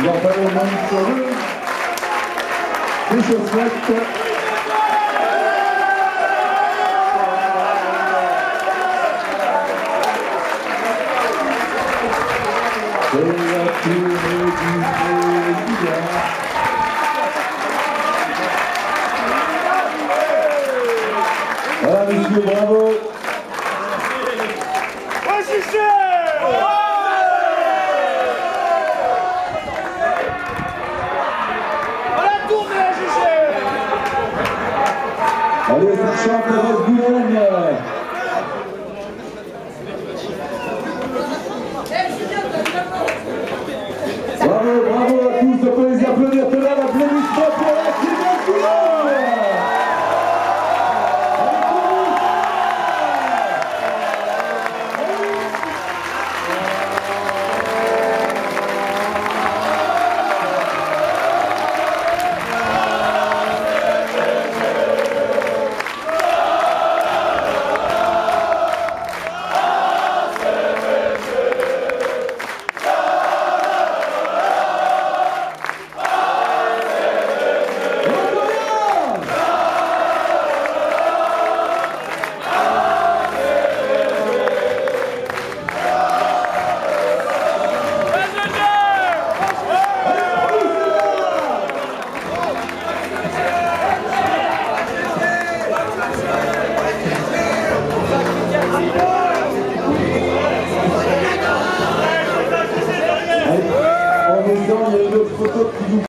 leur ballon manucuré, des chaussettes. C'est la tournée du président. Voilà, messieurs, bravo. Allez, ça chante votre Boulogne. Bravo, bravo à tous, on peut les applaudir, que là, l'applaudissement pour la team de Boulogne. En même temps, il y a une autre photo qui vous